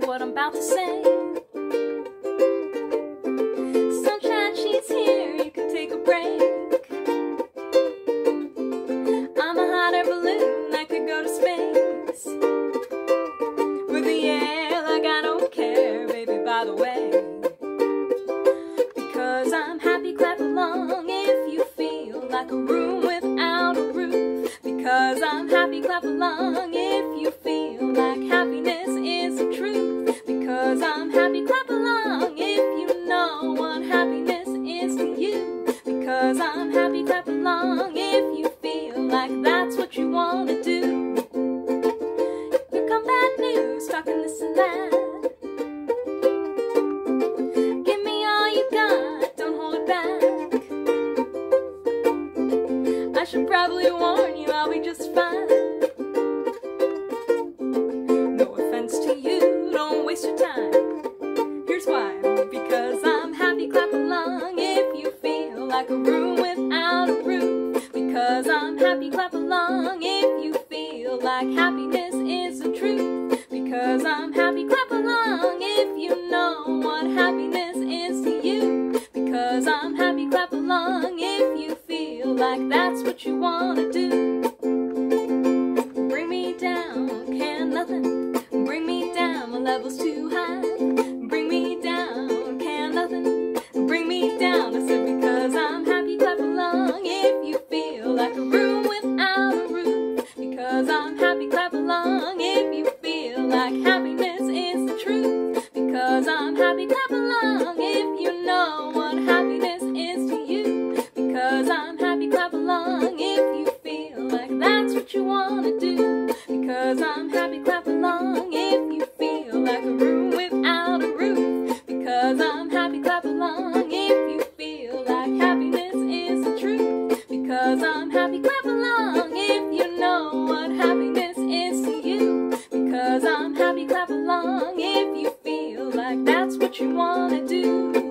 what I'm about to say. Sunshine, she's here, you can take a break. I'm a hot air balloon, I could go to space. With the air like I don't care, baby, by the way. Because I'm happy, clap along if you feel like a room without a roof. Because I'm happy, clap along if you feel like happiness is the truth. Because I'm happy, clap along if you know what happiness is to you. Because I'm happy, clap along if you feel like that's what you want to do. Here come bad news, talking this and that. Give me all you got, don't hold it back. I should probably warn you, I'll be just fine. No offense to you, don't waste your time. Here's why. Because I'm happy, clap along if you feel like a room without a roof. Because I'm happy, clap along if you feel like happiness is the truth. Because I'm happy, clap along if you know what happiness is to you. Because I'm happy, clap along if you feel like that's what you want to do. Bring me down, can nothing bring me down, my level's too high. Bring me down, can nothing bring me down. I said because I'm happy, clap along if you feel like a room without a roof. Because I'm happy, clap along if you feel like happiness is the truth. Because I'm happy, clap along if you know what happiness is to you. Because I'm happy, clap along if you feel like that's what you want to do. Because I'm happy, clap along if you feel like a room without a roof. Because I'm happy, clap along if you feel like happiness is the truth. Because I'm happy, clap along if you know what happiness is to you. Because I'm happy, clap along if you feel like that's what you want to do.